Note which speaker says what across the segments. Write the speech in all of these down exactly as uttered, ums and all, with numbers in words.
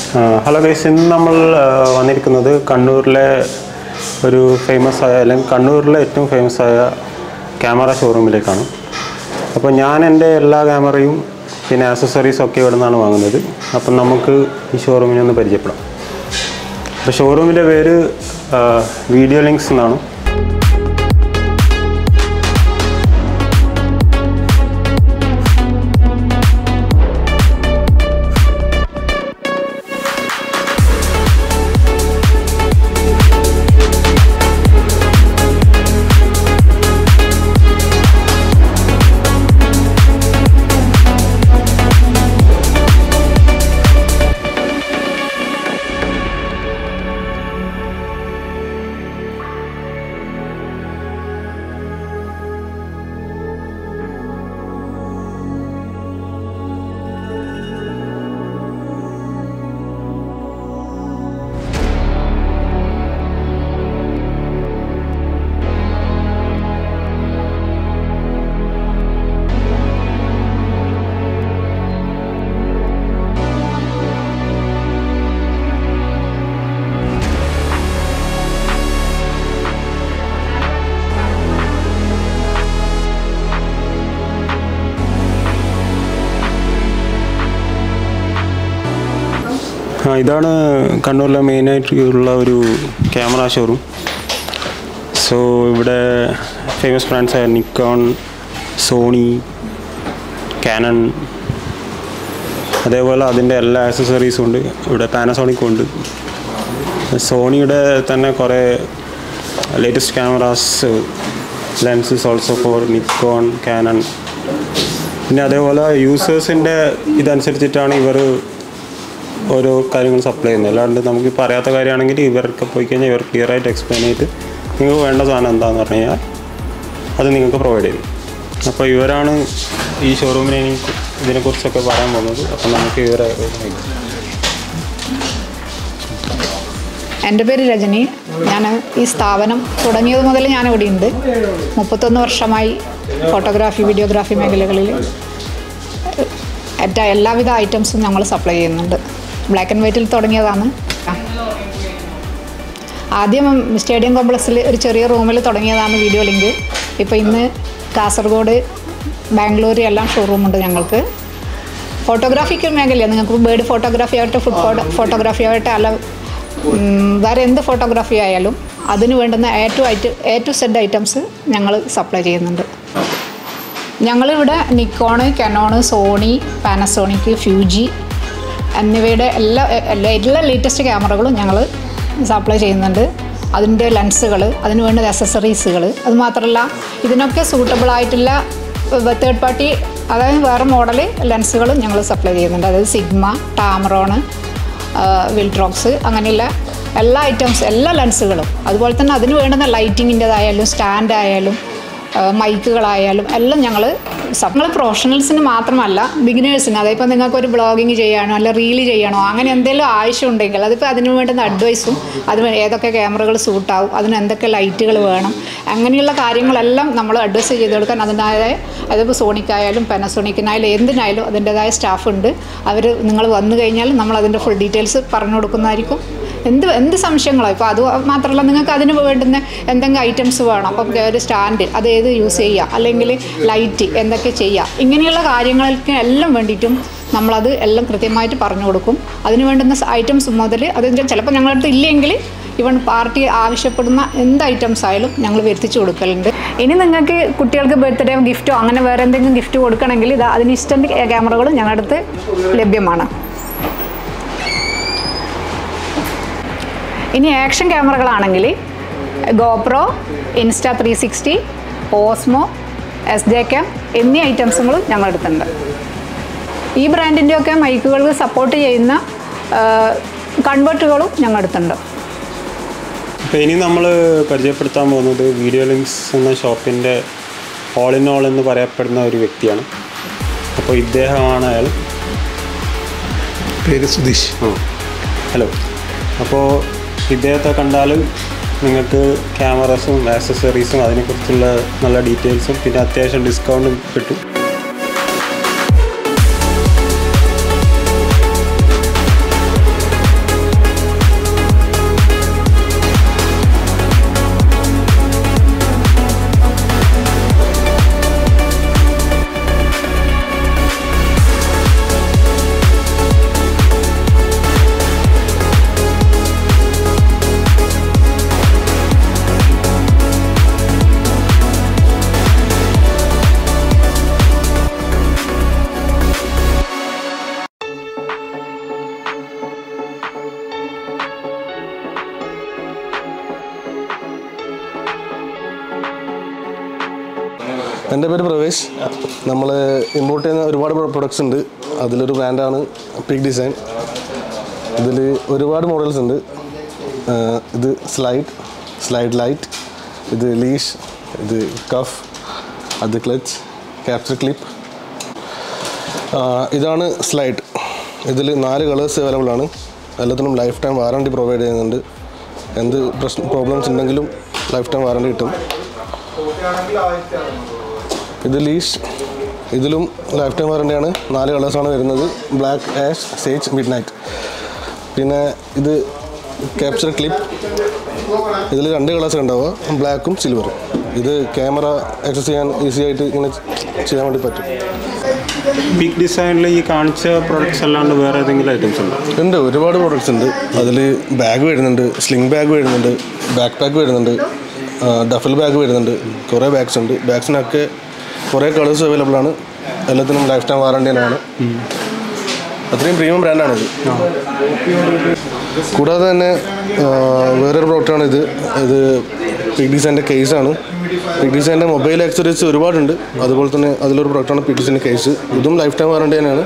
Speaker 1: Hello guys, ഇന്ന് നമ്മൾ വന്നിരിക്കുന്നത് കണ്ണൂരിലെ ഒരു ഫേമസ് ആയ അല്ലെങ്കിൽ കണ്ണൂരിലെ ഏറ്റവും ഫേമസ് ആയ ക്യാമറ ഷോറൂമിലേക്കാണ്. അപ്പോൾ ഞാൻ എൻ്റെ എല്ലാ ക്യാമറയും പിന്നെ ആക്സസറീസും ഒക്കെ ഇവിടെ നിന്നാണ് വാങ്ങുന്നത്. അപ്പം നമുക്ക് ഈ ഷോറൂമിനെ ഒന്ന് പരിചയപ്പെടാം. അപ്പോൾ ഷോറൂമിൻ്റെ പേര് വീഡിയോ ലിങ്ക്സ് എന്നാണ്. ഇതാണ് കണ്ണൂരിലെ മെയിനായിട്ടുള്ള ഒരു ക്യാമറ ഷോറൂം. സോ ഇവിടെ ഫേമസ് ബ്രാൻഡ്സായ നിക്കോൺ, സോണി, കാനൺ, അതേപോലെ അതിൻ്റെ എല്ലാ ആക്സസറീസും ഉണ്ട്. ഇവിടെ പാനസോണിക്കും ഉണ്ട്. സോണിയുടെ തന്നെ കുറേ latest cameras, lenses also for Nikon, Canon. പിന്നെ അതേപോലെ യൂസേഴ്സിൻ്റെ ഇതനുസരിച്ചിട്ടാണ് ഇവർ ഓരോ കാര്യങ്ങൾ സപ്ലൈ ചെയ്യുന്നത്. അല്ലാണ്ട് നമുക്ക് പറയാത്ത കാര്യമാണെങ്കിൽ ഇവർക്ക് പോയി കഴിഞ്ഞാൽ ഇവർ ക്ലിയർ ആയിട്ട് എക്സ്പ്ലെയിൻ ചെയ്തിട്ട് നിങ്ങൾക്ക് വേണ്ട സാധനം എന്താണെന്ന് പറഞ്ഞു കഴിഞ്ഞാൽ അത് നിങ്ങൾക്ക് പ്രൊവൈഡ് ചെയ്യും. അപ്പോൾ ഇവരാണ് ഈ ഷോറൂമിനെ എനിക്ക് ഇതിനെക്കുറിച്ചൊക്കെ പറയാൻ പോകുന്നത്. അപ്പം നമുക്ക് ഇവരെ.
Speaker 2: എൻ്റെ പേര് രജനി. ഞാൻ ഈ സ്ഥാപനം തുടങ്ങിയത് മുതൽ ഞാൻ ഇവിടെ ഉണ്ട്. മുപ്പത്തൊന്ന് വർഷമായി ഫോട്ടോഗ്രാഫി, വീഡിയോഗ്രാഫി മേഖലകളിൽ ഏറ്റവും എല്ലാവിധ ഐറ്റംസും ഞങ്ങൾ സപ്ലൈ ചെയ്യുന്നുണ്ട്. ബ്ലാക്ക് ആൻഡ് വൈറ്റിൽ തുടങ്ങിയതാണ്. ആദ്യം സ്റ്റേഡിയം കോംപ്ലക്സിൽ ഒരു ചെറിയ റൂമിൽ തുടങ്ങിയതാണ് വീഡിയോ ലിങ്ക്. ഇപ്പോൾ ഇന്ന് കാസർഗോഡ്, ബാംഗ്ലൂർ എല്ലാം ഷോറൂമുണ്ട് ഞങ്ങൾക്ക്. ഫോട്ടോഗ്രാഫിക്കൽ മേഖലയാണ്. നിങ്ങൾക്ക് ബേർഡ് ഫോട്ടോഗ്രാഫി ആവട്ടെ, ഫുഡ് ഫോട്ടോഗ്രാഫി ആവട്ടെ, അല്ല വേറെ എന്ത് ഫോട്ടോഗ്രാഫി ആയാലും അതിന് വേണ്ടുന്ന A to item A to Z items ഞങ്ങൾ സപ്ലൈ ചെയ്യുന്നുണ്ട്. ഞങ്ങളിവിടെ Nikon, Canon, Sony, Panasonic, Fuji എന്നിവയുടെ എല്ലാ എല്ലാ ലേറ്റസ്റ്റ് ക്യാമറകളും ഞങ്ങൾ സപ്ലൈ ചെയ്യുന്നുണ്ട്. അതിൻ്റെ ലെൻസുകൾ, അതിന് വേണ്ട അക്സസറീസുകൾ, അതുമാത്രമല്ല ഇതിനൊക്കെ സൂട്ടബിളായിട്ടുള്ള തേർഡ് പാർട്ടി, അതായത് വേറെ മോഡൽ ലെൻസുകളും ഞങ്ങൾ സപ്ലൈ ചെയ്യുന്നുണ്ട്. അതായത് സിഗ്മ, ടാമറോണ്, വിൽട്രോക്സ്, അങ്ങനെയുള്ള എല്ലാ ഐറ്റംസ്, എല്ലാ ലെൻസുകളും. അതുപോലെ തന്നെ അതിന് വേണ്ടുന്ന ലൈറ്റിങ്ങിൻ്റെതായാലും സ്റ്റാൻഡായാലും മൈക്കുകളായാലും എല്ലാം ഞങ്ങൾ നമ്മൾ പ്രൊഫഷണൽസിന് മാത്രമല്ല, ബിഗിനേഴ്സിന്, അതായത് നിങ്ങൾക്കൊരു ബ്ലോഗിങ് ചെയ്യാനോ അല്ല റീല് ചെയ്യണോ അങ്ങനെ എന്തെങ്കിലും ആവശ്യമുണ്ടെങ്കിൽ അതിപ്പോൾ അതിന് വേണ്ടുന്ന അഡ്വൈസും, അത് ഏതൊക്കെ ക്യാമറകൾ സൂട്ടാവും, അതിന് എന്തൊക്കെ ലൈറ്റുകൾ വേണം, അങ്ങനെയുള്ള കാര്യങ്ങളെല്ലാം നമ്മൾ അഡ്വൈസ് ചെയ്ത് കൊടുക്കാൻ അതിൻ്റെതായ, അതിപ്പോൾ സോണിക്കായാലും പാനസോണിക്കിനായാലും എന്തിനായാലും അതിൻ്റെതായ സ്റ്റാഫ് ഉണ്ട്. അവർ നിങ്ങൾ വന്നു കഴിഞ്ഞാൽ നമ്മൾ അതിൻ്റെ ഫുൾ ഡീറ്റെയിൽസ് പറഞ്ഞു കൊടുക്കുന്നതായിരിക്കും. എന്ത് എന്ത് സംശയങ്ങളോ, ഇപ്പോൾ അത് മാത്രമല്ല നിങ്ങൾക്ക് അതിന് വേണ്ടുന്ന എന്തെങ്കിലും ഐറ്റംസ് വേണം, അപ്പം ഒരു സ്റ്റാൻഡ് അത് ഏത് യൂസ് ചെയ്യുക, അല്ലെങ്കിൽ ലൈറ്റ് എന്തൊക്കെ ചെയ്യുക, ഇങ്ങനെയുള്ള കാര്യങ്ങൾക്ക് എല്ലാം വേണ്ടിയിട്ടും നമ്മളത് എല്ലാം കൃത്യമായിട്ട് പറഞ്ഞു കൊടുക്കും. അതിന് വേണ്ടുന്ന ഐറ്റംസ് മുതൽ അതിൻ്റെ ചിലപ്പോൾ ഞങ്ങളുടെ അടുത്ത് ഇല്ലെങ്കിൽ ഇവൺ പാർട്ടി ആവശ്യപ്പെടുന്ന എന്ത് ഐറ്റംസ് ആയാലും ഞങ്ങൾ വരുത്തിച്ച് കൊടുക്കലുണ്ട്. ഇനി നിങ്ങൾക്ക് കുട്ടികൾക്ക് ബർത്ത്ഡേ ഗിഫ്റ്റോ അങ്ങനെ വേറെ എന്തെങ്കിലും ഗിഫ്റ്റ് കൊടുക്കണമെങ്കിൽ ഇത് അതിന് ഇൻസ്റ്റൻറ്റ് ക്യാമറകളും ഞങ്ങളുടെ അടുത്ത് ലഭ്യമാണ്. ഇനി ആക്ഷൻ ക്യാമറകളാണെങ്കിൽ GoPro, Insta three sixty, Osmo, S J cam എന്നീ ഐറ്റംസുകളും ഞങ്ങളുടെ അടുത്തുണ്ട്. ഈ ബ്രാൻഡിൻ്റെയൊക്കെ മൈക്കുകൾക്ക് സപ്പോർട്ട് ചെയ്യുന്ന കൺവേർട്ടുകളും ഞങ്ങളുടെ അടുത്തുണ്ട്.
Speaker 1: അപ്പോൾ ഇനി നമ്മൾ പരിചയപ്പെടുത്താൻ പോകുന്നത് വീഡിയോ ലിങ്ക്സ് എന്ന ഷോപ്പിൻ്റെ ഓൾ ഇൻ ഓൾ എന്ന് പറയപ്പെടുന്ന ഒരു വ്യക്തിയാണ്. അപ്പോൾ ഇദ്ദേഹമാണ് അയാൾ.
Speaker 3: പേര് സുധീഷ്.
Speaker 1: ഹലോ. അപ്പോൾ ഇദ്ദേഹത്തെ കണ്ടാൽ നിങ്ങൾക്ക് ക്യാമറസും ആക്സസറീസും അതിനെക്കുറിച്ചുള്ള നല്ല ഡീറ്റെയിൽസും പിന്നെ അത്യാവശ്യം ഡിസ്കൗണ്ടും കിട്ടും.
Speaker 3: എൻ്റെ പേര് പ്രവേശ്. നമ്മൾ ഇമ്പോർട്ട് ചെയ്യുന്ന ഒരുപാട് പ്രൊഡക്ട്സ് ഉണ്ട്. അതിലൊരു ബ്രാൻഡാണ് പീക്ക് ഡിസൈൻ. ഇതിൽ ഒരുപാട് മോഡൽസ് ഉണ്ട്. ഇത് സ്ലൈഡ് സ്ലൈഡ് ലൈറ്റ്, ഇത് ലീഷ്, ഇത് കഫ്, അത് ക്ലച്ച്, ക്യാപ്ചർ ക്ലിപ്പ്. ഇതാണ് സ്ലൈഡ്. ഇതിൽ നാല് കളേഴ്സ് അവൈലബിൾ ആണ്. എല്ലാത്തിനും ലൈഫ് ടൈം വാറണ്ടി പ്രൊവൈഡ് ചെയ്യുന്നുണ്ട്. എന്ത് പ്രശ്നം പ്രോബ്ലംസ് ഉണ്ടെങ്കിലും ലൈഫ് ടൈം വാറണ്ടി കിട്ടും. ഇത് ലീഷ്, ഇതിലും ലൈഫ് ടൈം വാറണ്ടിയാണ്. നാല് കളേഴ്സാണ് വരുന്നത്, black, ash, sage, midnight. പിന്നെ ഇത് ക്യാപ്ചർ ക്ലിപ്പ്. ഇതിൽ രണ്ട് കളേഴ്സ് ഉണ്ടാവുക, ബ്ലാക്കും സിൽവറും. ഇത് ക്യാമറ ആക്സസ് ചെയ്യാൻ ഈസി ആയിട്ട് ഇങ്ങനെ ചെയ്യാൻ വേണ്ടി പറ്റും.
Speaker 1: പീക്ക് ഡിസൈനിൽ ഈ കാണിച്ച പ്രോഡക്ട്സ് അല്ലാണ്ട് വേറെ ഏതെങ്കിലും ഐറ്റംസ് ഉണ്ടോ?
Speaker 3: ഉണ്ട്, ഒരുപാട് പ്രോഡക്ട്സ് ഉണ്ട്. അതിൽ ബാഗ് വരുന്നുണ്ട്, സ്ലിംഗ് ബാഗ് വരുന്നുണ്ട്, ബാക്ക് പാക്ക് വരുന്നുണ്ട്, ഡഫൽ ബാഗ് വരുന്നുണ്ട്. കുറേ ബാഗ്സ് ഉണ്ട്. ബാഗ്സിനൊക്കെ കുറേ കളേഴ്സ് അവൈലബിൾ ആണ്. എല്ലാത്തിനും ലൈഫ് ടൈം വാറണ്ടി തന്നെയാണ്. അത്രയും പ്രീമിയം ബ്രാൻഡാണിത്. കൂടാതെ തന്നെ വേറൊരു പ്രോഡക്റ്റാണ് ഇത്. ഇത് പീക്ക് ഡിസൈൻ്റെ കേസാണ്. പീക്ക് ഡിസൈൻ്റെ മൊബൈൽ ആക്സസറീസ് ഒരുപാടുണ്ട്. അതുപോലെ തന്നെ അതിലൊരു പ്രോഡക്റ്റാണ് പീക്ക് ഡിസൈൻ്റെ കേസ്. ഇതും ലൈഫ് ടൈം വാറണ്ടി തന്നെയാണ്.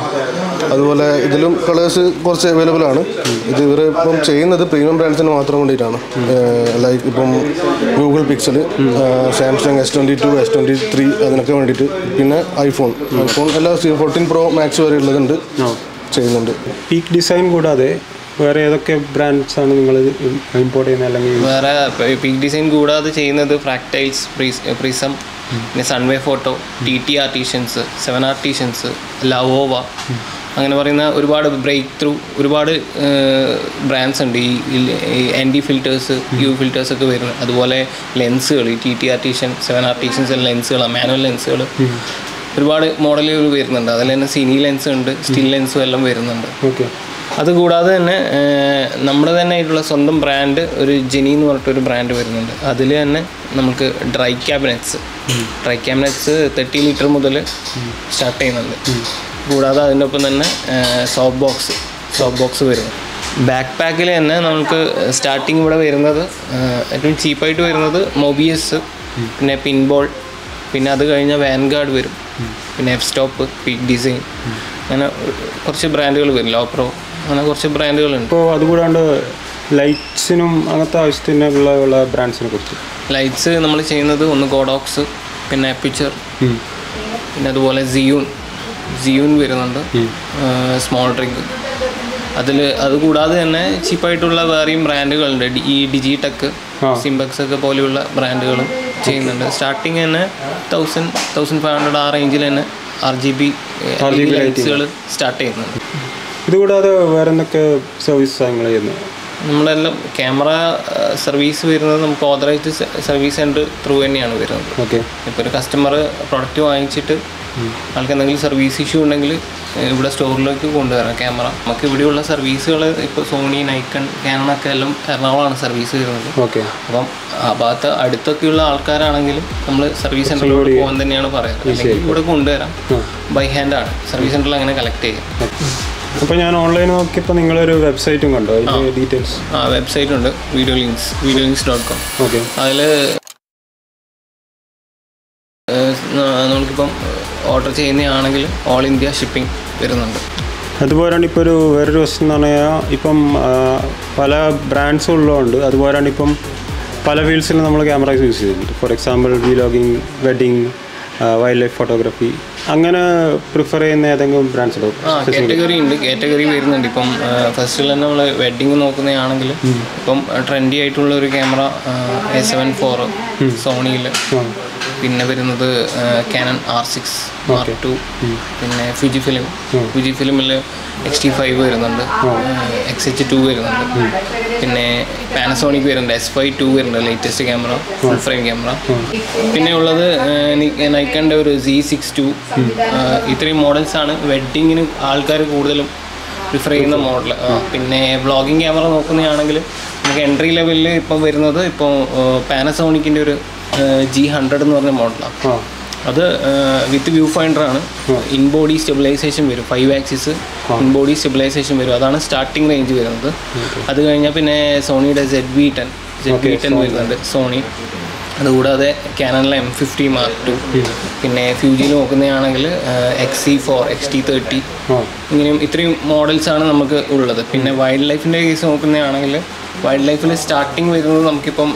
Speaker 3: അതുപോലെ ഇതിലും കളേഴ്സ് കുറച്ച് അവൈലബിൾ ആണ്. ഇത് ഇവർ ഇപ്പം ചെയ്യുന്നത് പ്രീമിയം ബ്രാൻഡ്സിന് മാത്രം വേണ്ടിയിട്ടാണ്. ലൈക്ക് ഇപ്പം Google Pixel, Samsung S twenty two, S twenty three അതിനൊക്കെ വേണ്ടിയിട്ട്. പിന്നെ ഐഫോൺ ഐഫോൺ എല്ലാ ഫോർട്ടീൻ പ്രോ മാക്സ് വരെ ഉള്ളതുണ്ട്, ചെയ്യുന്നുണ്ട്.
Speaker 1: പീക്ക് ഡിസൈൻ കൂടാതെ വേറെ ഏതൊക്കെ ബ്രാൻഡ്സ് ആണ് നിങ്ങൾ ഇമ്പോർട്ട് ചെയ്യുന്നത്? അല്ലെങ്കിൽ
Speaker 4: വേറെ പീക്ക് ഡിസൈൻ കൂടാതെ ചെയ്യുന്നത് ഫ്രാക്ടൈൽസ്, പ്രിസം, പിന്നെ Sunway photo, T T artisans, seven artisans, Laowa, അങ്ങനെ പറയുന്ന ഒരുപാട് ബ്രേക്ക് ത്രൂ ഒരുപാട് ബ്രാൻഡ്സ് ഉണ്ട്. ഈ N D filters, U filters ഒക്കെ വരുന്നത്. അതുപോലെ ലെൻസുകൾ, ഈ T T artisan, seven artisans ലെൻസുകളാണ്, മാനുവൽ ലെൻസുകൾ ഒരുപാട് മോഡലുകൾ വരുന്നുണ്ട്. അതിൽ തന്നെ സിനി ലെൻസ് ഉണ്ട്, സ്റ്റിൽ ലെൻസും എല്ലാം വരുന്നുണ്ട്.
Speaker 1: ഓക്കെ.
Speaker 4: അതുകൂടാതെ തന്നെ നമ്മുടെ തന്നെ ആയിട്ടുള്ള സ്വന്തം ബ്രാൻഡ് ഒരു ജെനി എന്ന് പറഞ്ഞിട്ടൊരു ബ്രാൻഡ് വരുന്നുണ്ട്. അതിൽ തന്നെ നമുക്ക് dry cabinets dry cabinets thirty litre മുതൽ സ്റ്റാർട്ട് ചെയ്യുന്നുണ്ട്. കൂടാതെ അതിൻ്റെ ഒപ്പം തന്നെ സോപ്പ് ബോക്സ് സോപ്പ് ബോക്സ് വരുന്നു. ബാക്ക് പാക്കിൽ തന്നെ നമുക്ക് സ്റ്റാർട്ടിങ് ഇവിടെ വരുന്നത് ഏറ്റവും ചീപ്പായിട്ട് വരുന്നത് മൊബിയസ്, പിന്നെ പിൻബോൾ, പിന്നെ അത് കഴിഞ്ഞാൽ വാൻഗാർഡ് വരും, പിന്നെ എഫ് സ്റ്റോപ്പ്, പീക്ക് ഡിസൈൻ, അങ്ങനെ കുറച്ച് ബ്രാൻഡുകൾ വരും, ലോപ്രോ, അങ്ങനെ കുറച്ച് ബ്രാൻഡുകളുണ്ട്.
Speaker 1: ഇപ്പോൾ അതുകൂടാണ്ട് ലൈറ്റ്സിനും അങ്ങനത്തെ ആവശ്യത്തിനുള്ള ബ്രാൻഡ്സിനെ കുറിച്ച്?
Speaker 4: ലൈറ്റ്സ് നമ്മൾ ചെയ്യുന്നത് ഒന്ന് ഗോഡോക്സ്, പിന്നെ പിക്ചർ, പിന്നെ അതുപോലെ സിയൂൺ സിയൂൺ വരുന്നുണ്ട്, സ്മോൾ ഡ്രിങ്ക്. അതിൽ അതുകൂടാതെ തന്നെ ചീപ്പായിട്ടുള്ള വേറെയും ബ്രാൻഡുകളുണ്ട്. ഈ ഡിജിടെക്, സിംബക്സ് ഒക്കെ പോലെയുള്ള ബ്രാൻഡുകളും ചെയ്യുന്നുണ്ട്. സ്റ്റാർട്ടിങ് തന്നെ തൗസൻഡ് തൗസൻഡ് ഫൈവ് ഹൺഡ്രഡ് ആ റേഞ്ചിൽ തന്നെ ആർ ജി ബി ലൈറ്റ്സുകൾ സ്റ്റാർട്ട് ചെയ്യുന്നുണ്ട്.
Speaker 1: ഇതുകൂടാതെ വേറെ എന്തൊക്കെ സർവീസ് നിങ്ങൾ ചെയ്യുന്നത്?
Speaker 4: നമ്മളെല്ലാം ക്യാമറ സർവീസ് വരുന്നത് നമുക്ക് ഓതറൈസ്ഡ് സർവീസ് സെൻറ്റർ ത്രൂ തന്നെയാണ് വരുന്നത്.
Speaker 1: ഓക്കെ.
Speaker 4: ഇപ്പോൾ ഒരു കസ്റ്റമർ പ്രൊഡക്റ്റ് വാങ്ങിച്ചിട്ട് ആൾക്ക് എന്തെങ്കിലും സർവീസ് ഇഷ്യൂ ഉണ്ടെങ്കിൽ ഇവിടെ സ്റ്റോറിലേക്ക് കൊണ്ടുവരാം ക്യാമറ. നമുക്ക് ഇവിടെയുള്ള സർവീസുകൾ ഇപ്പോൾ സോണി, നൈക്കൺ, കാനണൊക്കെ എല്ലാം എറണാകുളമാണ് സർവീസ് വരുന്നത്.
Speaker 1: ഓക്കെ.
Speaker 4: അപ്പം ആ ഭാഗത്ത് അടുത്തൊക്കെയുള്ള ആൾക്കാരാണെങ്കിലും നമ്മൾ സർവീസ് സെൻറ്ററിലോട്ട് പോകാൻ തന്നെയാണ് പറയാറ്. അല്ലെങ്കിൽ ഇവിടെ കൊണ്ടുവരാം. ബൈ ഹാൻഡാണ് സർവീസ് സെൻറ്ററിൽ അങ്ങനെ കളക്ട് ചെയ്യാം.
Speaker 1: അപ്പോൾ ഞാൻ ഓൺലൈൻ നോക്കിയപ്പോൾ നിങ്ങളൊരു വെബ്സൈറ്റും കണ്ടോ? അതിൻ്റെ ഡീറ്റെയിൽസ്?
Speaker 4: ആ, വെബ്സൈറ്റ് ഉണ്ട്, video links video links dot com.
Speaker 1: Okay.
Speaker 4: അതിൽ നമുക്കിപ്പം ഓർഡർ ചെയ്യുന്നതാണെങ്കിൽ ഓൾ ഇന്ത്യ ഷിപ്പിംഗ് വരുന്നുണ്ട്.
Speaker 1: അതുപോലെയാണ് ഇപ്പോൾ ഒരു വേറൊരു ക്വസ്റ്റ്യൻ എന്ന് പറഞ്ഞാൽ, ഇപ്പം പല ബ്രാൻഡ്സും ഉള്ളതുകൊണ്ട് അതുപോലെയാണ് ഇപ്പം പല ഫീൽഡ്സിലും നമ്മൾ ക്യാമറ യൂസ് ചെയ്യുന്നുണ്ട്. For example vlogging, wedding, wildlife photography, അങ്ങനെ പ്രിഫർ ചെയ്യുന്ന ഏതെങ്കിലും ബ്രാൻഡ്സ് ഉണ്ടോ?
Speaker 4: ആ, കാറ്റഗറി ഉണ്ട്, കാറ്റഗറി വരുന്നുണ്ട്. ഇപ്പം ഫസ്റ്റിൽ തന്നെ നമ്മൾ വെഡിങ് നോക്കുന്നതാണെങ്കിൽ ഇപ്പം ട്രെൻഡി ആയിട്ടുള്ള ഒരു ക്യാമറ എ സെവൻ ഫോർ സോണിയിൽ, പിന്നെ വരുന്നത് Canon R six mark two, പിന്നെ ഫുജി ഫിലിം ഫുജി ഫിലിമിൽ എക്സ് ടി ഫൈവ് വരുന്നുണ്ട്, എക്സ് എച്ച് ടു വരുന്നുണ്ട്, പിന്നെ പാനസോണിക് വരുന്നുണ്ട്, എസ് ഫൈവ് ടു വരുന്നുണ്ട്, latest camera, full frame camera. പിന്നെ ഉള്ളത് നൈക്കൻ്റെ ഒരു സി സിക്സ് ടു. ഇത്രയും മോഡൽസാണ് വെഡ്ഡിങ്ങിന് ആൾക്കാർ കൂടുതലും പ്രിഫർ ചെയ്യുന്ന മോഡൽ. പിന്നെ വ്ളോഗിങ് ക്യാമറ നോക്കുന്നതാണെങ്കിൽ നമുക്ക് എൻട്രി ലെവലിൽ ഇപ്പം വരുന്നത് ഇപ്പോൾ പാനസോണിക്കിൻ്റെ ഒരു ജി ഹൺഡ്രഡ് എന്ന് പറഞ്ഞ മോഡലാണ്. അത് വിത്ത് വ്യൂ ഫൈൻഡറാണ്. ഇൻ ബോഡി സ്റ്റെബിലൈസേഷൻ വരും, five axis in body stabilisation വരും. അതാണ് സ്റ്റാർട്ടിങ് റേഞ്ച് വരുന്നത്. അത് കഴിഞ്ഞാൽ പിന്നെ സോണിയുടെ Z V ten Z V ten വരുന്നുണ്ട് സോണി. അതുകൂടാതെ ക്യാനണിലെ എം ഫിഫ്റ്റി മാർക്ക് ടു, പിന്നെ ഫ്യൂജിയിൽ നോക്കുന്നതാണെങ്കിൽ X C four, X T thirty, ഇങ്ങനെയും ഇത്രയും മോഡൽസാണ് നമുക്ക് ഉള്ളത്. പിന്നെ വൈൽഡ് ലൈഫിൻ്റെ കേസ് നോക്കുന്നതാണെങ്കിൽ വൈൽഡ് ലൈഫിൽ സ്റ്റാർട്ടിങ് വരുന്നത് നമുക്കിപ്പം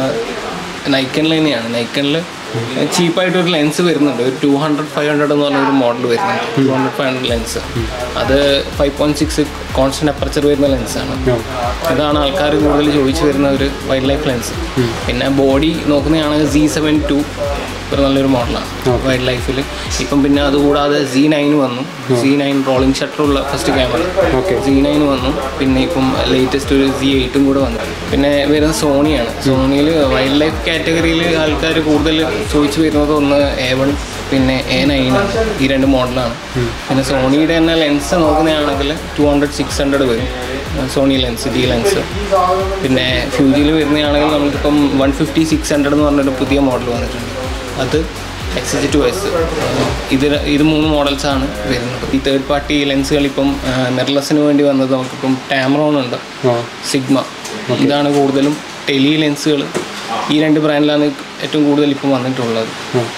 Speaker 4: നൈക്കണിൽ തന്നെയാണ്. നൈക്കണിൽ ചീപ്പായിട്ടൊരു ലെൻസ് വരുന്നുണ്ട്, ഒരു ടു ഹൺഡ്രഡ് ഫൈവ് ഹൺഡ്രഡ് എന്ന് പറഞ്ഞൊരു മോഡൽ വരുന്നുണ്ട്. Two hundred five hundred lens, അത് five point six constant aperture വരുന്ന ലെൻസാണ്. ഇതാണ് ആൾക്കാർ കൂടുതൽ ചോദിച്ചു വരുന്ന ഒരു വൈൽഡ് ലൈഫ് ലെൻസ്. പിന്നെ ബോഡി നോക്കുന്നതാണെങ്കിൽ സി സെവൻ ടു ഒരു നല്ലൊരു മോഡലാണ് വൈൽഡ് ലൈഫിൽ. ഇപ്പം പിന്നെ അതുകൂടാതെ സി നയൻ വന്നു, സി നയൻ റോളിംഗ് ഷട്ടറുള്ള ഫസ്റ്റ് ക്യാമറ സി നയൻ വന്നു. പിന്നെ ഇപ്പം ലേറ്റസ്റ്റ് ഒരു സി എയ്റ്റും കൂടെ വന്നു. പിന്നെ വരുന്നത് സോണിയാണ്. സോണിയിൽ വൈൽഡ് ലൈഫ് കാറ്റഗറിയിൽ ആൾക്കാർ കൂടുതൽ ചോദിച്ചു വരുന്നത് ഒന്ന് എ വൺ പിന്നെ എ നയൻ, ഈ രണ്ട് മോഡലാണ്. പിന്നെ സോണിയുടെ തന്നെ ലെൻസ് നോക്കുന്നതാണെങ്കിൽ ടു ഹൺഡ്രഡ് സിക്സ് ഹൺഡ്രഡ് വരും സോണി ലെൻസ്, ഡി ലെൻസ്. പിന്നെ ഫ്യൂജിയിൽ വരുന്നതാണെങ്കിൽ നമുക്കിപ്പം വൺ ഫിഫ്റ്റി സിക്സ് ഹൺഡ്രഡ് എന്ന് പറഞ്ഞൊരു പുതിയ മോഡൽ വന്നിട്ടുണ്ട്, അത് എക്സ് ജി ടു എസ്. ഇത് ഇത് മൂന്ന് മോഡൽസാണ് വരുന്നത്. ഈ തേർഡ് പാർട്ടി ലെൻസുകൾ ഇപ്പം മിറർലെസ്സിന് വേണ്ടി വന്നത് നമുക്കിപ്പം ടാമറോൺ ഉണ്ട്, സിഗ്മ, ഇതാണ് കൂടുതലും. ടെലി ലെൻസുകൾ ഈ രണ്ട് ബ്രാൻഡിലാണ് ഏറ്റവും കൂടുതൽ ഇപ്പം വന്നിട്ടുള്ളത്.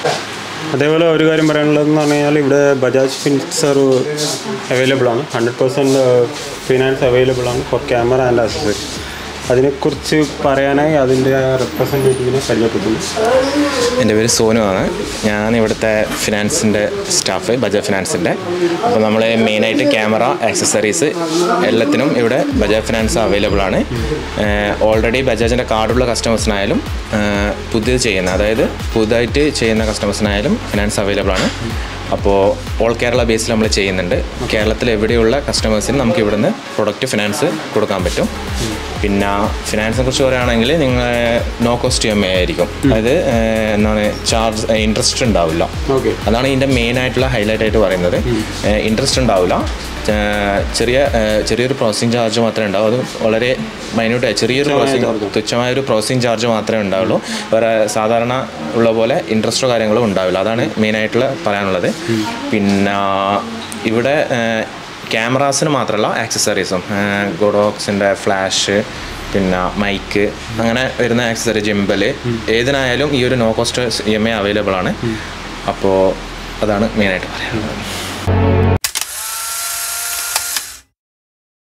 Speaker 1: അതേപോലെ ഒരു കാര്യം പറയാനുള്ളതെന്ന് പറഞ്ഞു കഴിഞ്ഞാൽ ഇവിടെ ബജാജ് ഫിൻസർ അവൈലബിൾ ആണ്, ഹൺഡ്രഡ് പെർസെൻറ്റ് ഫിനാൻസ് അവൈലബിൾ ആണ് ഫോർ ക്യാമറ ആൻഡ് ആക്സസറീസ്. അതിനെക്കുറിച്ച് പറയാനായി അതിൻ്റെ റെപ്രസെൻറ്റേറ്റീവിനെ പരിചയപ്പെടുത്തുന്നു.
Speaker 5: എൻ്റെ പേര് സോനു ആണ്. ഞാൻ ഇവിടുത്തെ ഫിനാൻസിൻ്റെ സ്റ്റാഫ്, ബജാജ് ഫിനാൻസിൻ്റെ. അപ്പോൾ നമ്മൾ മെയിനായിട്ട് ക്യാമറ, ആക്സസറീസ് എല്ലാത്തിനും ഇവിടെ ബജാജ് ഫിനാൻസ് അവൈലബിൾ ആണ്. ഓൾറെഡി ബജാജിൻ്റെ കാർഡുള്ള കസ്റ്റമേഴ്സിനായാലും പുതിയത് ചെയ്യുന്ന, അതായത് പുതുതായിട്ട് ചെയ്യുന്ന കസ്റ്റമേഴ്സിനായാലും ഫിനാൻസ് അവൈലബിൾ ആണ്. അപ്പോൾ ഓൾ കേരള ബേസിൽ നമ്മൾ ചെയ്യുന്നുണ്ട്. കേരളത്തിൽ എവിടെയുള്ള കസ്റ്റമേഴ്സിന് നമുക്ക് ഇവിടുന്ന് പ്രൊഡക്റ്റ് ഫിനാൻസ് കൊടുക്കാൻ പറ്റും. പിന്നെ ഫിനാൻസിനെ കുറിച്ച് പറയുകയാണെങ്കിൽ നിങ്ങൾ no cost E M I ആയിരിക്കും, അതായത് എന്താണ് ചാർജ് ഇൻട്രസ്റ്റ് ഉണ്ടാവില്ല. അതാണ് ഇതിൻ്റെ മെയിനായിട്ടുള്ള ഹൈലൈറ്റ് ആയിട്ട് പറയുന്നത്. ഇൻട്രസ്റ്റ് ഉണ്ടാവില്ല, ചെറിയ ചെറിയൊരു പ്രോസസ്സിങ് ചാർജ് മാത്രമേ ഉണ്ടാവൂ. അത് വളരെ മൈന്യൂട്ടായി ചെറിയൊരു പ്രോസസ്സിങ്, തുച്ഛമായൊരു പ്രോസസ്സിങ് ചാർജ് മാത്രമേ ഉണ്ടാവുള്ളൂ. വേറെ സാധാരണ ഉള്ള പോലെ ഇൻട്രസ്റ്റോ കാര്യങ്ങളോ ഉണ്ടാവില്ല. അതാണ് മെയിനായിട്ടുള്ള പറയാനുള്ളത്. പിന്നെ ഇവിടെ ക്യാമറാസിന് മാത്രമല്ല ആക്സസറീസും, ഗോഡോക്സിൻ്റെ ഫ്ലാഷ്, പിന്നെ മൈക്ക്, അങ്ങനെ വരുന്ന ആക്സസറി, ജിംബൽ, ഏതിനായാലും ഈ ഒരു no cost E M I available ആണ്. അപ്പോൾ അതാണ് മെയിനായിട്ട് പറയാനുള്ളത്.